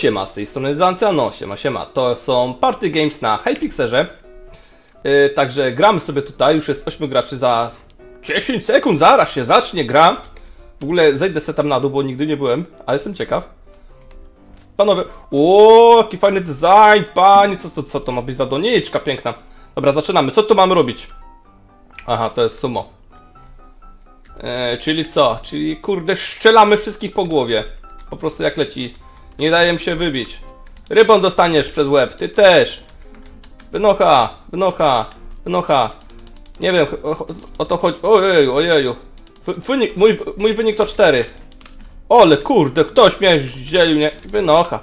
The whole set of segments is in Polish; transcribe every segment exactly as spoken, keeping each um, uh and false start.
siema, z tej strony Zancja, no siema, siema. To są Party Games na Hypixerze. Yy, także gramy sobie tutaj, już jest ośmiu graczy za dziesięć sekund, zaraz się zacznie gra. W ogóle zejdę se tam na dół, bo nigdy nie byłem, ale jestem ciekaw. Panowie, o, jaki fajny design, panie, co, co, co to ma być za doniczka piękna. Dobra, zaczynamy, co tu mamy robić? Aha, to jest sumo. Yy, czyli co? Czyli kurde, strzelamy wszystkich po głowie. Po prostu jak leci. Nie daje mi się wybić. Rybon dostaniesz przez łeb, ty też. Wynocha, wynocha, wynocha. Nie wiem, o, o to chodzi. Ojeju, ojeju. Wynik, mój, mój wynik to cztery. Ole kurde, ktoś mnie zdzielił, nie? Wynocha.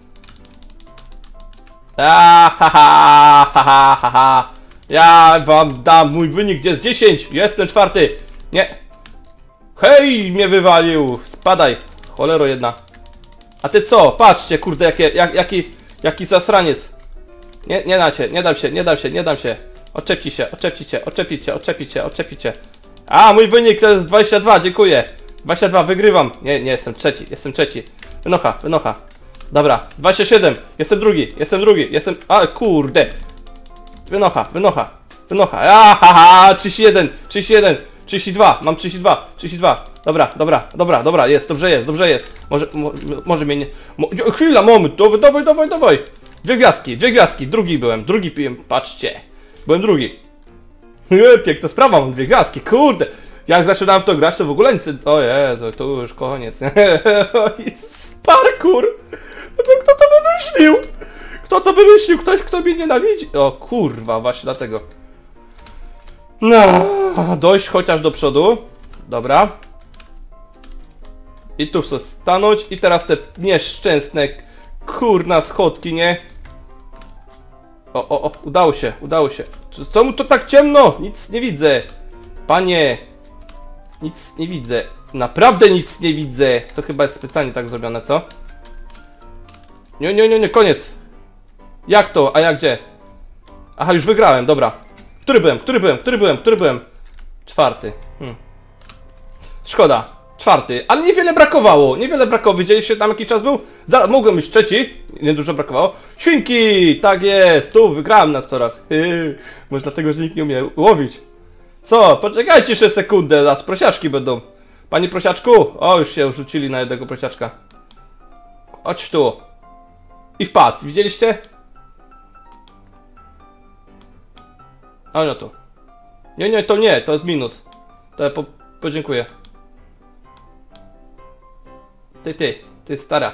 A, ha, ha, ha, ha, ha, ha. Ja wam dam mój wynik, gdzie jest dziesięć. Jestem czwarty. Nie. Hej, mnie wywalił. Spadaj. Cholero jedna. A ty co? Patrzcie, kurde, jakie, jak, jaki, jaki zasraniec. Nie, nie dam się, nie dam się, nie dam się, nie dam się. Oczepci się, oczepci się, oczepić się, oczepić się, oczepić się. A, mój wynik to jest dwadzieścia dwa, dziękuję. dwadzieścia dwa, wygrywam. Nie, nie, jestem trzeci, jestem trzeci. Wynocha, wynocha. Dobra, dwadzieścia siedem, jestem drugi, jestem drugi, jestem... A, kurde. Wynocha, wynocha, wynocha. A, ha, ha, trzydzieści jeden, trzydzieści jeden, trzydzieści dwa, mam trzydzieści dwa, trzydzieści dwa. Dobra, dobra, dobra, dobra, jest, dobrze jest, dobrze jest. Może, mo, może mnie nie... Mo, chwila, moment, dawaj, dawaj, dawaj, dawaj. Dwie gwiazdki, dwie gwiazdki, drugi byłem, drugi piłem, patrzcie. Byłem drugi. Piękna sprawa, mam dwie gwiazdki, kurde. Jak zaczynałem w to grać, to w ogóle nic... O Jezu, to już koniec. Parkour! Kto to wymyślił? Kto to wymyślił? Ktoś, kto mnie nienawidzi? O kurwa, właśnie dlatego. No, dojść chociaż do przodu. Dobra. I tu chcę stanąć i teraz te nieszczęsne kurna schodki, nie? O, o, o, udało się, udało się. Co mu to tak ciemno? Nic nie widzę. Panie. Nic nie widzę. Naprawdę nic nie widzę. To chyba jest specjalnie tak zrobione, co? Nie, nie, nie, nie, koniec. Jak to? A jak gdzie? Aha, już wygrałem, dobra. Który byłem? Który byłem? Który byłem? Który byłem? Czwarty. Hmm. Szkoda. Czwarty. Ale niewiele brakowało. Niewiele brakowało. Widzieliście tam jaki czas był? Zaraz, mogłem być trzeci. Niedużo brakowało. Świnki! Tak jest. Tu wygrałem nas coraz. Może dlatego, że nikt nie umie łowić. Co? Poczekajcie jeszcze sekundę. Zaraz prosiaczki będą. Panie prosiaczku? O, już się rzucili na jednego prosiaczka. Chodź tu. I wpadł. Widzieliście? O, no tu. Nie, nie, to nie. To jest minus. To ja po, podziękuję. Ty, ty. Ty stara.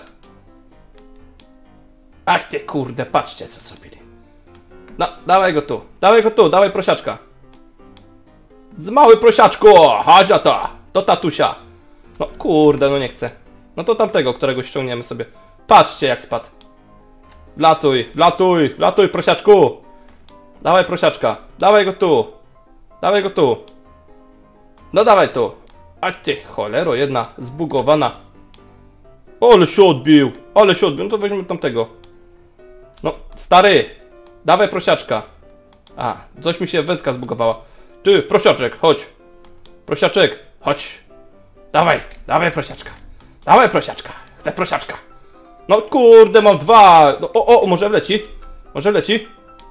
Ach ty kurde, patrzcie co zrobili. No, dawaj go tu. Dawaj go tu, dawaj prosiaczka. Z mały prosiaczku! Chodź na to! Do tatusia. No kurde, no nie chcę. No to tamtego, którego ściągniemy sobie. Patrzcie jak spadł. Wlatuj, wlatuj, wlatuj prosiaczku! Dawaj prosiaczka. Dawaj go tu. Dawaj go tu. No dawaj tu. A ty cholero jedna zbugowana. Ale się odbił. Ale się odbił. No to weźmy tamtego. No stary. Dawaj prosiaczka. A, coś mi się wędka zbugowała. Ty, prosiaczek, chodź. Prosiaczek, chodź. Dawaj, dawaj prosiaczka. Dawaj prosiaczka. Chcę prosiaczka. No kurde, mam dwa. No, o, o, może wleci. Może wleci.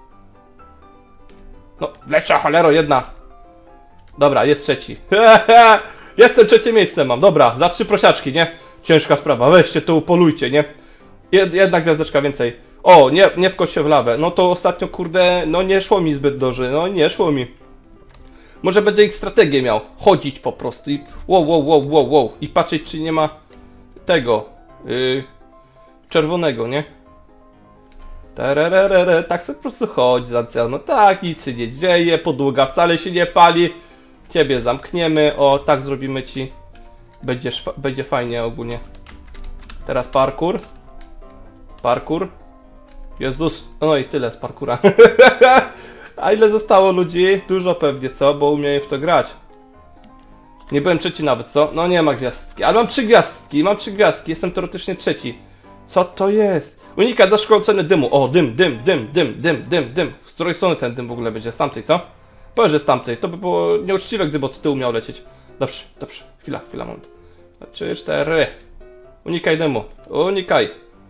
No, leci cholero jedna. Dobra, jest trzeci. Jestem trzecie miejsce mam. Dobra, za trzy prosiaczki, nie? Ciężka sprawa. Weźcie to, upolujcie, nie? Jed, jedna gwiazdeczka więcej. O, nie, nie wkoś się w lawę. No to ostatnio, kurde, no nie szło mi zbyt dobrze. No nie szło mi. Może będę ich strategię miał. Chodzić po prostu i wow, wow, wow, wow, wow. I patrzeć, czy nie ma tego. Yy, czerwonego, nie? Tererere, tak sobie po prostu chodź za cel. No tak, nic się nie dzieje. Podłoga wcale się nie pali. Ciebie zamkniemy. O, tak zrobimy ci. Będziesz, będzie fajnie ogólnie. Teraz parkour. Parkour. Jezus. No i tyle z parkoura. A ile zostało ludzi? Dużo pewnie, co? Bo umiem w to grać. Nie byłem trzeci nawet, co? No nie ma gwiazdki. Ale mam trzy gwiazdki. Mam trzy gwiazdki. Jestem teoretycznie trzeci. Co to jest? Unika do szkoły oceny dymu. O, dym, dym, dym, dym, dym, dym, dym. Z której strony ten dym w ogóle będzie? Z tamtej, co? Powiedz, że z tamtej. To by było nieuczciwe, gdyby od tyłu miał lecieć. Dobrze, dobrze. Chwila, chwila, moment. Trzy, cztery. Unikaj dymu. Unikaj.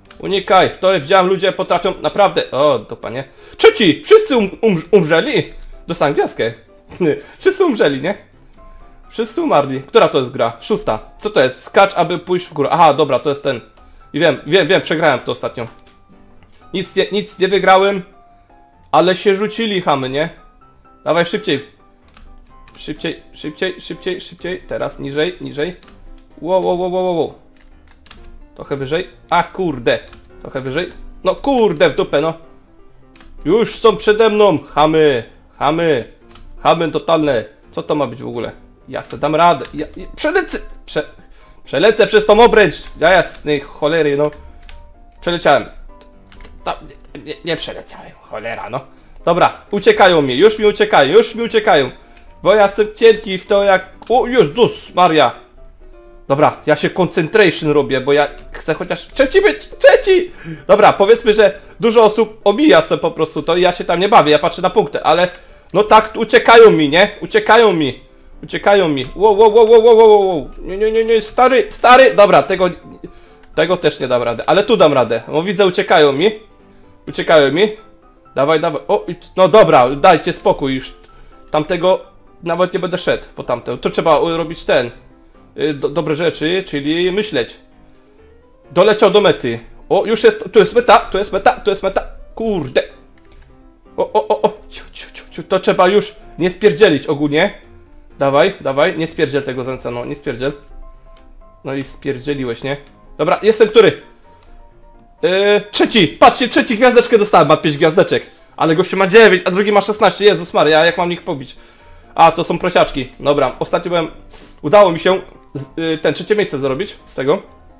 Unikaj, w to widziałem, ludzie potrafią naprawdę... O, dupa, nie? Trzeci! Wszyscy um, um, umrzeli! Dostałem gwiazdkę. Wszyscy umrzeli, nie? Wszyscy umarli. Która to jest gra? Szósta. Co to jest? Skacz, aby pójść w górę. Aha, dobra, to jest ten. I wiem, wiem, wiem, przegrałem to ostatnio. Nic nie, nic nie wygrałem, ale się rzucili chamy, nie? Dawaj szybciej. Szybciej, szybciej, szybciej, szybciej. Teraz niżej, niżej. Wow, wow, wow, wow, wow. Trochę wyżej. A kurde. Trochę wyżej. No kurde, w dupę, no. Już są przede mną. Chamy, chamy. Chamy totalne. Co to ma być w ogóle? Ja se dam radę. Ja, ja, przelecę. Prze, przelecę przez tą obręcz. Ja jasnej cholery, no. Przeleciałem. To, nie, nie, nie przeleciałem. Cholera, no. Dobra, uciekają mi. Już mi uciekają. Już mi uciekają. Bo ja jestem cienki w to jak... O Jezus Maria. Dobra, ja się concentration robię, bo ja chcę chociaż trzeci być. Trzeci! Dobra, powiedzmy, że dużo osób omija sobie po prostu to i ja się tam nie bawię. Ja patrzę na punkty, ale... No tak, uciekają mi, nie? Uciekają mi. Uciekają mi. Wow, wow, wow, wow, wow, wow. Nie, nie, nie, nie, stary, stary. Dobra, tego... Tego też nie dam rady, ale tu dam radę. Bo widzę, uciekają mi. Uciekają mi. Dawaj, dawaj. O, no dobra, dajcie spokój już. Tamtego nawet nie będę szedł po tamtego. To trzeba robić ten. Do, dobre rzeczy, czyli myśleć. Doleciał do mety. O, już jest, tu jest meta, tu jest meta, tu jest meta. Kurde. O, o, o, o. Ciu, ciu, ciu, ciu. To trzeba już nie spierdzielić ogólnie. Dawaj, dawaj, nie spierdziel tego zęca, no, nie spierdziel. No i spierdzieliłeś, nie? Dobra, jestem który? Yy, trzeci, patrzcie, trzeci gwiazdeczkę dostałem, ma pięć gwiazdeczek. Ale gościu ma dziewięć, a drugi ma szesnaście, Jezus Maria, jak mam ich pobić? A, to są prosiaczki. Dobra, ostatnio byłem... Udało mi się z, yy, ten trzecie miejsce zrobić z tego.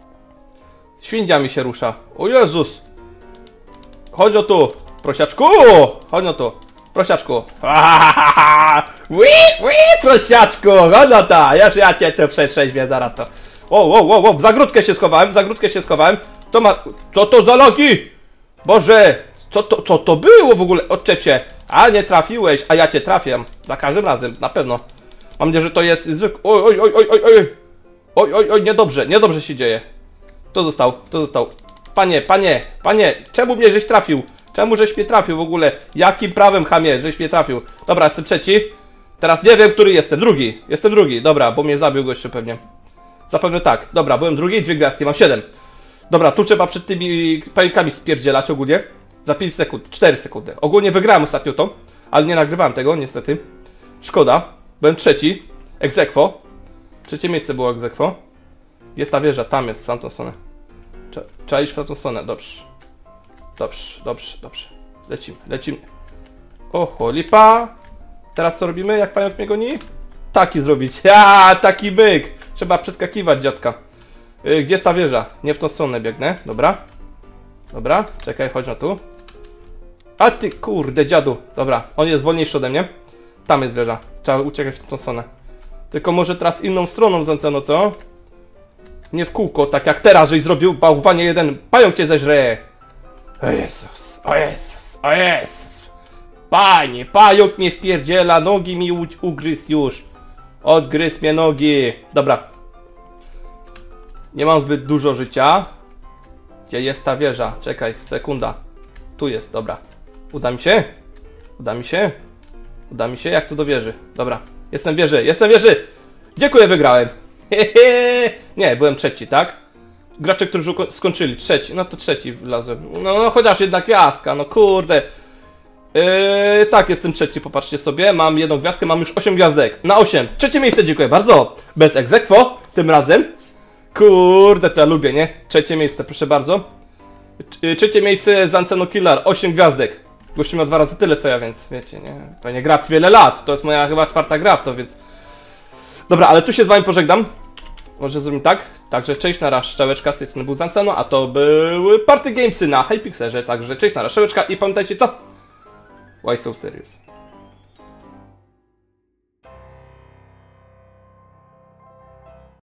Świnia mi się rusza. O Jezus! Chodź o tu, prosiaczku! Chodź o tu, prosiaczku. Ui, ui, prosiaczku! Chodź o to! Już ja cię tu przetrzeźwię zaraz to. O, o, o, o, w zagródkę się schowałem, w zagródkę się schowałem. To ma... Co to za logi? Boże! Co to, co to było w ogóle? Odczep się. A, nie trafiłeś, a ja cię trafiam. Za każdym razem, na pewno. Mam nadzieję, że to jest zwykły... Oj, oj, oj, oj, oj, oj. Oj, oj, oj, niedobrze, niedobrze się dzieje. To został, to został. Panie, panie, panie, czemu mnie żeś trafił? Czemu żeś mnie trafił w ogóle? Jakim prawem, chamie, żeś mnie trafił? Dobra, jestem trzeci. Teraz nie wiem, który jestem. Drugi. Jestem drugi. Dobra, bo mnie zabił gościu pewnie. Zapewne tak. Dobra, byłem drugi, dwie gwiazdki, mam siedem. Dobra, tu trzeba przed tymi pająkami spierdzielać ogólnie. Za pięć sekund, cztery sekundy. Ogólnie wygrałem ostatnio to, ale nie nagrywałem tego, niestety. Szkoda. Byłem trzeci. Ex aequo. Trzecie miejsce było ex aequo. Jest ta wieża, tam jest, w tamtą stronę. Trzeba iść w tamtą stronę, dobrze. Dobrze, dobrze, dobrze. Lecimy, lecimy. Oho, lipa. Teraz co robimy, jak pająk mnie goni? Taki zrobić. Ja, taki byk. Trzeba przeskakiwać, dziadka. Yy, gdzie jest ta wieża? Nie w tą stronę biegnę, dobra. Dobra, czekaj, chodź na tu. A ty, kurde, dziadu. Dobra, on jest wolniejszy ode mnie. Tam jest wieża. Trzeba uciekać w tą stronę. Tylko może teraz inną stroną zanceno, co? Nie w kółko, tak jak teraz, żeś zrobił, bałwanie jeden. Pająk cię zeżre. O Jezus, o Jezus, o Jezus. Panie, pająk mnie wpierdziela, nogi mi ugryzł już. Odgryzł mnie nogi. Dobra. Nie mam zbyt dużo życia. Gdzie jest ta wieża? Czekaj, sekunda. Tu jest, dobra. Uda mi się? Uda mi się? Uda mi się? Jak co do wieży? Dobra. Jestem w wieży, jestem w wieży! Dziękuję, wygrałem. Hehe. Nie, byłem trzeci, tak? Gracze, którzy skończyli. Trzeci. No to trzeci wlazłem. No, no chociaż jedna gwiazdka, no kurde. Yy, tak, jestem trzeci, popatrzcie sobie. Mam jedną gwiazdkę, mam już osiem gwiazdek. Na osiem. Trzecie miejsce, dziękuję bardzo. Bez ex aequo, tym razem. Kurde, to ja lubię, nie? Trzecie miejsce, proszę bardzo. Trzecie miejsce Zanceno Killer, osiem gwiazdek. Gościu ma dwa razy tyle co ja, więc wiecie, nie? Pewnie gra wiele lat. To jest moja chyba czwarta gra w to, więc... Dobra, ale tu się z wami pożegnam. Może zrobimy tak? Także cześć, na raz, Szczałeczka, z tej strony był Zanceno, a to były Party Gamesy na Hypixelze. Także cześć, na raz, Szczałeczka i pamiętajcie co? Why so serious?